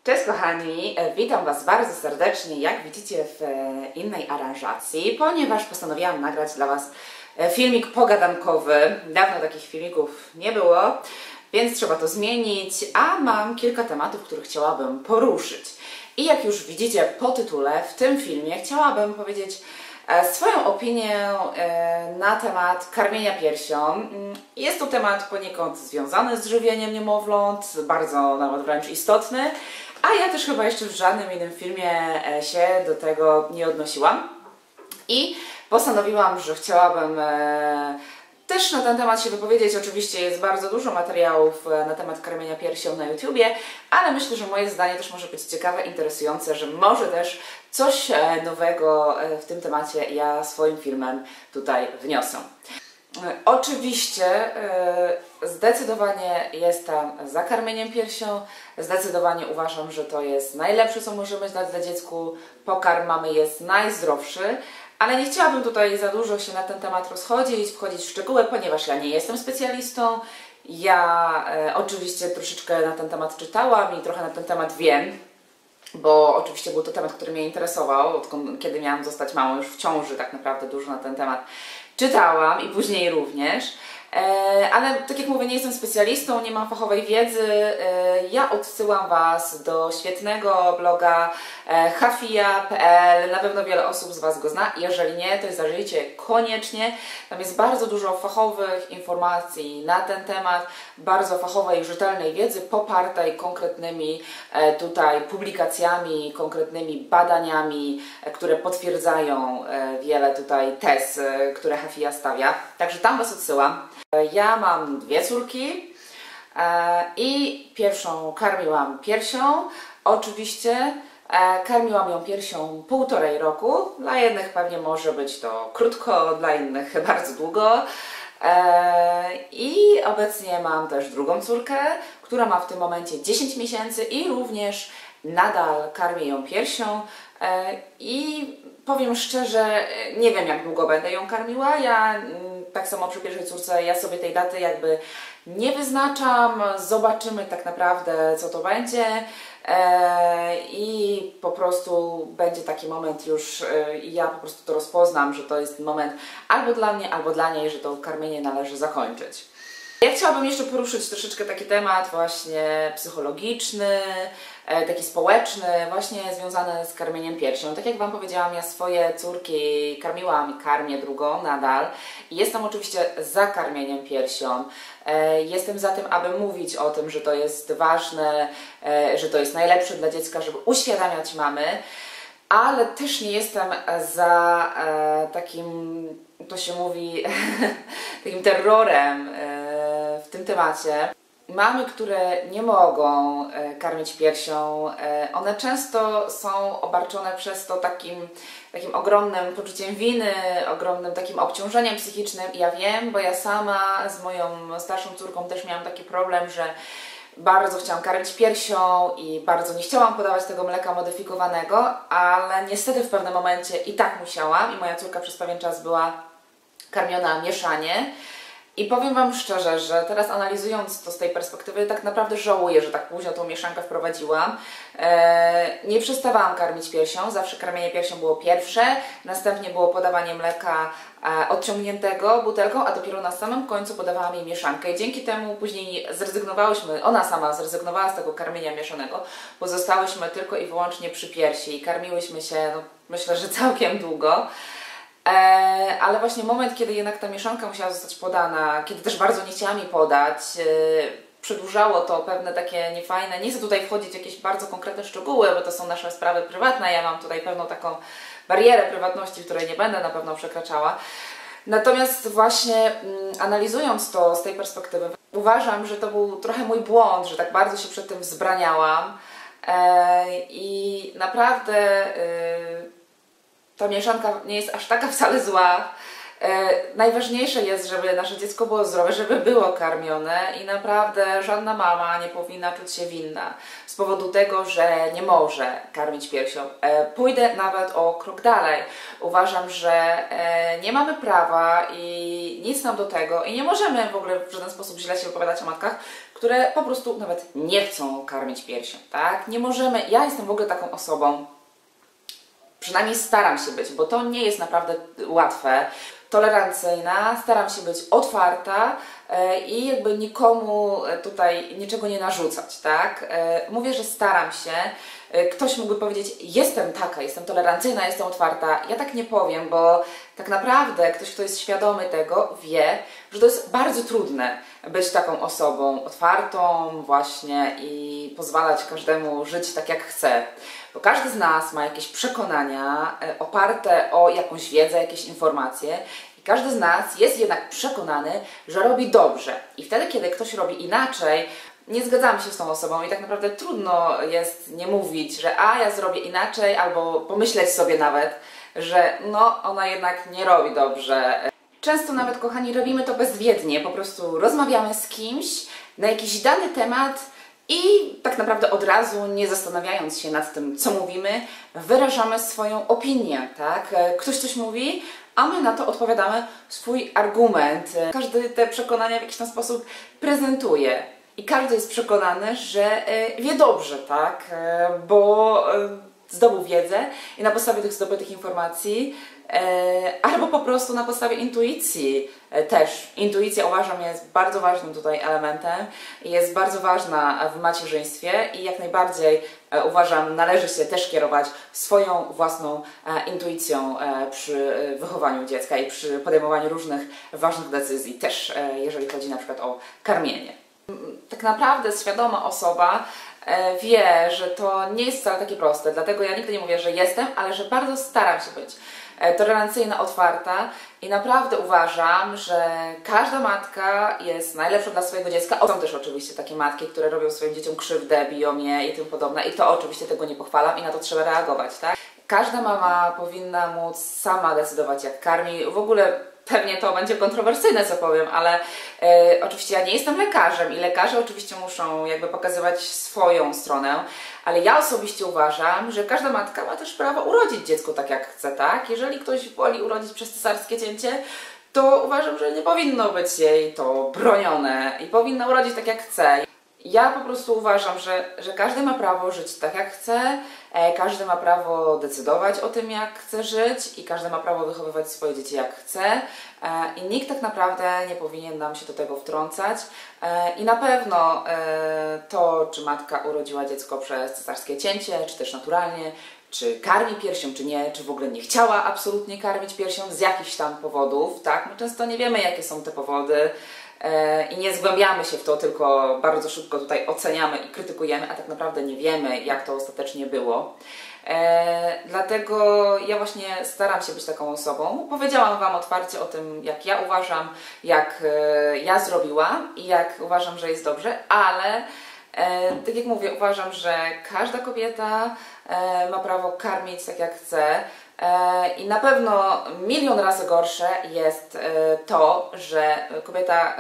Cześć kochani, witam Was bardzo serdecznie, jak widzicie w innej aranżacji, ponieważ postanowiłam nagrać dla Was filmik pogadankowy. Dawno takich filmików nie było, więc trzeba to zmienić, a mam kilka tematów, które chciałabym poruszyć. I jak już widzicie po tytule, w tym filmie chciałabym powiedzieć swoją opinię na temat karmienia piersią. Jest to temat poniekąd związany z żywieniem niemowląt, bardzo nawet wręcz istotny, a ja też chyba jeszcze w żadnym innym filmie się do tego nie odnosiłam. I postanowiłam, że chciałabym też na ten temat się wypowiedzieć. Oczywiście jest bardzo dużo materiałów na temat karmienia piersią na YouTubie, ale myślę, że moje zdanie też może być ciekawe, interesujące, że może też coś nowego w tym temacie ja swoim filmem tutaj wniosę. Oczywiście zdecydowanie jestem za karmieniem piersią, zdecydowanie uważam, że to jest najlepsze, co możemy dać dla dziecku. Pokarm mamy jest najzdrowszy, ale nie chciałabym tutaj za dużo się na ten temat rozchodzić, wchodzić w szczegóły, ponieważ ja nie jestem specjalistą. Ja oczywiście troszeczkę na ten temat czytałam i trochę na ten temat wiem, bo oczywiście był to temat, który mnie interesował, odkąd, kiedy miałam zostać mamą, już w ciąży tak naprawdę dużo na ten temat czytałam i później również. Ale tak jak mówię, nie jestem specjalistą, nie mam fachowej wiedzy. Ja odsyłam Was do świetnego bloga hafija.pl. Na pewno wiele osób z Was go zna. Jeżeli nie, to zajrzyjcie koniecznie. Tam jest bardzo dużo fachowych informacji na ten temat, bardzo fachowej, rzetelnej wiedzy, popartej konkretnymi tutaj publikacjami, konkretnymi badaniami, które potwierdzają wiele tutaj tez, które Hafija stawia. Także tam Was odsyłam. Ja mam dwie córki i pierwszą karmiłam piersią. Oczywiście karmiłam ją piersią 1,5 roku. Dla jednych pewnie może być to krótko, dla innych bardzo długo. I obecnie mam też drugą córkę, która ma w tym momencie 10 miesięcy i również nadal karmię ją piersią. I powiem szczerze, nie wiem, jak długo będę ją karmiła. Ja tak samo przy pierwszej córce, ja sobie tej daty jakby nie wyznaczam. Zobaczymy tak naprawdę, co to będzie. I po prostu będzie taki moment już, ja po prostu to rozpoznam, że to jest moment albo dla mnie, albo dla niej, że to karmienie należy zakończyć. Ja chciałabym jeszcze poruszyć troszeczkę taki temat właśnie psychologiczny, taki społeczny, właśnie związany z karmieniem piersią. Tak jak Wam powiedziałam, ja swoje córki karmiłam i karmię drugą nadal. I jestem oczywiście za karmieniem piersią. Jestem za tym, aby mówić o tym, że to jest ważne, że to jest najlepsze dla dziecka, żeby uświadamiać mamy. Ale też nie jestem za takim, to się mówi, takim terrorem w tym temacie. Mamy, które nie mogą karmić piersią, one często są obarczone przez to takim ogromnym poczuciem winy, ogromnym takim obciążeniem psychicznym. I ja wiem, bo ja sama z moją starszą córką też miałam taki problem, że bardzo chciałam karmić piersią i bardzo nie chciałam podawać tego mleka modyfikowanego, ale niestety w pewnym momencie i tak musiałam i moja córka przez pewien czas była karmiona mieszanie. I powiem Wam szczerze, że teraz analizując to z tej perspektywy, tak naprawdę żałuję, że tak późno tą mieszankę wprowadziłam. Nie przestawałam karmić piersią, zawsze karmienie piersią było pierwsze, następnie było podawanie mleka odciągniętego butelką, a dopiero na samym końcu podawałam jej mieszankę. I dzięki temu później zrezygnowałyśmy, ona sama zrezygnowała z tego karmienia mieszanego, pozostałyśmy tylko i wyłącznie przy piersi i karmiłyśmy się, no, myślę, że całkiem długo. Ale właśnie moment, kiedy jednak ta mieszanka musiała zostać podana, kiedy też bardzo nie chciałam jej podać, przedłużało to pewne takie niefajne, nie chcę tutaj wchodzić w jakieś bardzo konkretne szczegóły, bo to są nasze sprawy prywatne, ja mam tutaj pewną taką barierę prywatności, której nie będę na pewno przekraczała. Natomiast właśnie analizując to z tej perspektywy, uważam, że to był trochę mój błąd, że tak bardzo się przed tym wzbraniałam i naprawdę ta mieszanka nie jest aż taka wcale zła. Najważniejsze jest, żeby nasze dziecko było zdrowe, żeby było karmione i naprawdę żadna mama nie powinna czuć się winna z powodu tego, że nie może karmić piersią. Pójdę nawet o krok dalej. Uważam, że nie mamy prawa i nic nam do tego i nie możemy w ogóle w żaden sposób źle się wypowiadać o matkach, które po prostu nawet nie chcą karmić piersią, tak? Nie możemy, ja jestem w ogóle taką osobą, przynajmniej staram się być, bo to nie jest naprawdę łatwe, tolerancyjna, staram się być otwarta i jakby nikomu tutaj niczego nie narzucać, tak? Mówię, że staram się. Ktoś mógłby powiedzieć, jestem taka, jestem tolerancyjna, jestem otwarta. Ja tak nie powiem, bo tak naprawdę ktoś, kto jest świadomy tego, wie, że to jest bardzo trudne być taką osobą otwartą właśnie i pozwalać każdemu żyć tak, jak chce. Bo każdy z nas ma jakieś przekonania oparte o jakąś wiedzę, jakieś informacje i każdy z nas jest jednak przekonany, że robi dobrze. I wtedy, kiedy ktoś robi inaczej, nie zgadzamy się z tą osobą i tak naprawdę trudno jest nie mówić, że ja zrobię inaczej, albo pomyśleć sobie nawet, że no, ona jednak nie robi dobrze. Często nawet, kochani, robimy to bezwiednie, po prostu rozmawiamy z kimś na jakiś dany temat i tak naprawdę od razu, nie zastanawiając się nad tym, co mówimy, wyrażamy swoją opinię, tak? Ktoś coś mówi, a my na to odpowiadamy swój argument. Każdy te przekonania w jakiś tam sposób prezentuje. I każdy jest przekonany, że wie dobrze, tak? Bo zdobył wiedzę i na podstawie tych zdobytych informacji albo po prostu na podstawie intuicji też. Intuicja, uważam, jest bardzo ważnym tutaj elementem i jest bardzo ważna w macierzyństwie i jak najbardziej uważam, należy się też kierować swoją własną intuicją przy wychowaniu dziecka i przy podejmowaniu różnych ważnych decyzji, też jeżeli chodzi na przykład o karmienie. Tak naprawdę świadoma osoba wie, że to nie jest wcale takie proste, dlatego ja nigdy nie mówię, że jestem, ale że bardzo staram się być tolerancyjna, otwarta i naprawdę uważam, że każda matka jest najlepsza dla swojego dziecka. Są też oczywiście takie matki, które robią swoim dzieciom krzywdę, biją je i tym podobne i to oczywiście tego nie pochwalam i na to trzeba reagować, tak? Każda mama powinna móc sama decydować, jak karmi. W ogóle pewnie to będzie kontrowersyjne, co powiem, ale oczywiście ja nie jestem lekarzem i lekarze oczywiście muszą jakby pokazywać swoją stronę, ale ja osobiście uważam, że każda matka ma też prawo urodzić dziecko tak, jak chce, tak? Jeżeli ktoś woli urodzić przez cesarskie cięcie, to uważam, że nie powinno być jej to bronione i powinna urodzić tak, jak chce. Ja po prostu uważam, że każdy ma prawo żyć tak, jak chce, każdy ma prawo decydować o tym, jak chce żyć i każdy ma prawo wychowywać swoje dzieci, jak chce i nikt tak naprawdę nie powinien nam się do tego wtrącać i na pewno to, czy matka urodziła dziecko przez cesarskie cięcie, czy też naturalnie, czy karmi piersią, czy nie, czy w ogóle nie chciała absolutnie karmić piersią z jakichś tam powodów, tak? My często nie wiemy, jakie są te powody i nie zgłębiamy się w to, tylko bardzo szybko tutaj oceniamy i krytykujemy, a tak naprawdę nie wiemy, jak to ostatecznie było. Dlatego ja właśnie staram się być taką osobą. Powiedziałam Wam otwarcie o tym, jak ja uważam, jak ja zrobiłam i jak uważam, że jest dobrze, ale tak jak mówię, uważam, że każda kobieta ma prawo karmić tak, jak chce. I na pewno milion razy gorsze jest to, że kobieta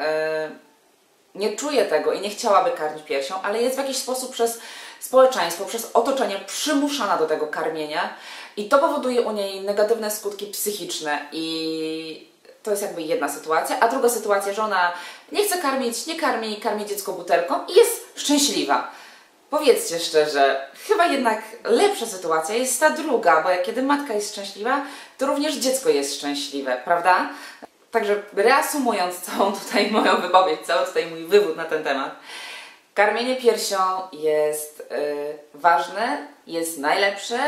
nie czuje tego i nie chciałaby karmić piersią, ale jest w jakiś sposób przez społeczeństwo, przez otoczenie przymuszana do tego karmienia i to powoduje u niej negatywne skutki psychiczne i to jest jakby jedna sytuacja, a druga sytuacja, że ona nie chce karmić, nie karmi dziecko butelką i jest szczęśliwa. Powiedzcie szczerze, chyba jednak lepsza sytuacja jest ta druga, bo kiedy matka jest szczęśliwa, to również dziecko jest szczęśliwe, prawda? Także reasumując całą tutaj moją wypowiedź, cały tutaj mój wywód na ten temat, karmienie piersią jest ważne, jest najlepsze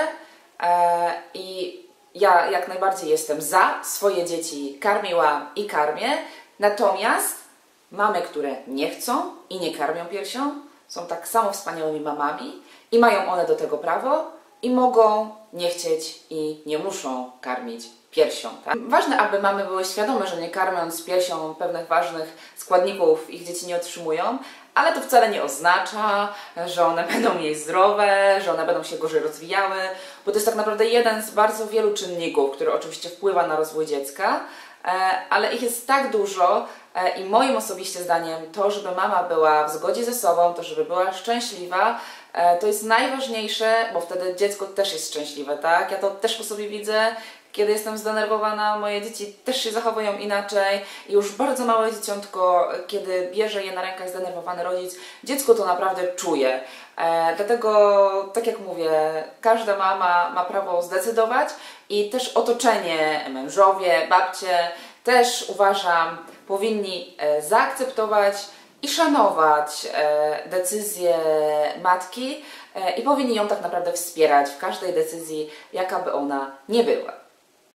i ja jak najbardziej jestem za, swoje dzieci karmiłam i karmię, natomiast mamy, które nie chcą i nie karmią piersią, są tak samo wspaniałymi mamami i mają one do tego prawo i mogą nie chcieć i nie muszą karmić piersią. Tak? Ważne, aby mamy były świadome, że nie karmiąc piersią pewnych ważnych składników ich dzieci nie otrzymują, ale to wcale nie oznacza, że one będą mniej zdrowe, że one będą się gorzej rozwijały, bo to jest tak naprawdę jeden z bardzo wielu czynników, który oczywiście wpływa na rozwój dziecka, ale ich jest tak dużo i moim osobiście zdaniem to, żeby mama była w zgodzie ze sobą, to, żeby była szczęśliwa, to jest najważniejsze, bo wtedy dziecko też jest szczęśliwe, tak? Ja to też po sobie widzę. Kiedy jestem zdenerwowana, moje dzieci też się zachowują inaczej i już bardzo małe dzieciątko, kiedy bierze je na rękach zdenerwowany rodzic, dziecko to naprawdę czuje. Dlatego, tak jak mówię, każda mama ma prawo zdecydować i też otoczenie, mężowie, babcie też uważam powinni zaakceptować i szanować decyzję matki i powinni ją tak naprawdę wspierać w każdej decyzji, jaka by ona nie była.